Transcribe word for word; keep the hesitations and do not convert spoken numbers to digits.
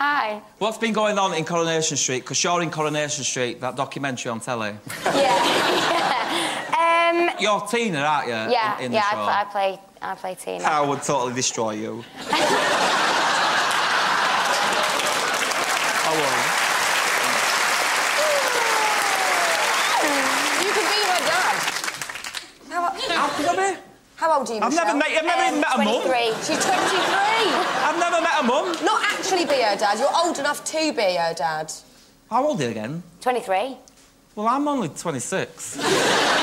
Hi. What's been going on in Coronation Street? Because you're in Coronation Street, that documentary on telly. Yeah. um, You're Tina, aren't you? Yeah, in, in yeah, the show? I, play, I play I play Tina. I would totally destroy you. I would. You could be her dad. How, How could I be? how old are you, I've Michelle? never met, I've never Um, even met a mum. twenty-three. She's twenty-three. I've never met a mum. Not actually be her dad. You're old enough to be her dad. How old are you again? twenty-three. Well, I'm only twenty-six.